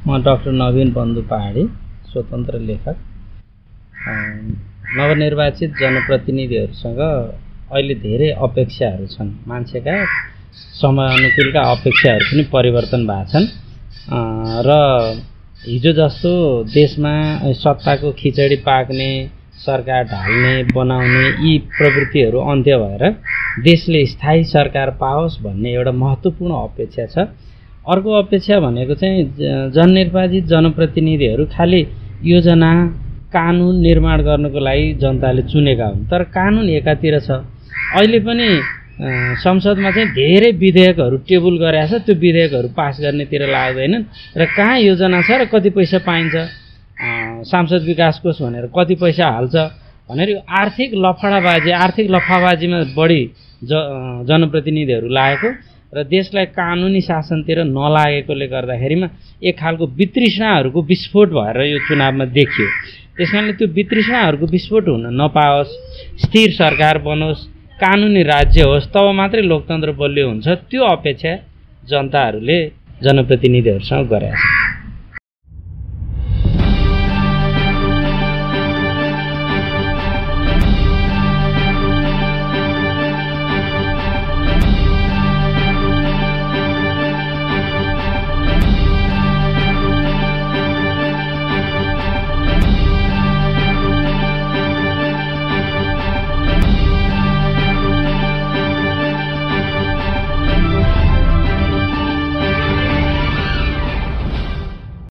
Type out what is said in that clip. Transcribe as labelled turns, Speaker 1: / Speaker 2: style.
Speaker 1: म डाक्टर नवीन बन्धु पहाडी, स्वतन्त्र लेखक। नवनिर्वाचित जनप्रतिनिधिहरूसँग अहिले धेरै अपेक्षाहरू छन्। मान्छेका समय अनुकूलका अपेक्षाहरू पनि परिवर्तन भएको छन् र हिजो जस्तो देशमा सत्ताको खिचडी पाक्ने, सरकार ढाल्ने, बनाउने यी प्रवृत्तिहरू अन्त्य भएर देशले स्थायी सरकार पाओस् भन्ने एउटा महत्त्वपूर्ण अपेक्षा छ। अर्को अपेक्षा भनेको चाहिँ जननिर्वाचित जनप्रतिनिधिहरू खालि योजना कानुन निर्माण गर्नको लागि जनताले चुनेका हुन्, तर कानुन एकातिर छ। अहिले पनि संसदमा चाहिँ धेरै विधेयकहरू टेबल गरेका छ, त्यो विधेयकहरू पास गर्नेतिर लाग्दैनन् र कहाँ योजना छ र कति पैसा पाइन्छ, सांसद विकास कोष भनेर कति पैसा हाल्छ भनेर यो आर्थिक लफाबाजीमा बढी जनप्रतिनिधिहरू लागेको र देशलाई कानुनी शासनतिर नलागेकोले गर्दाखेरिमा एक खालको वितृष्णाहरूको विस्फोट भएर यो चुनावमा देखियो। त्यसकारणले त्यो वितृष्णाहरूको विस्फोट हुन नपाओस्, स्थिर सरकार बनोस्, कानुनी राज्य होस्, तब मात्रै लोकतन्त्र बलियो हुन्छ। त्यो अपेक्षा जनताहरूले जनप्रतिनिधिहरूसँग गरेका छन्।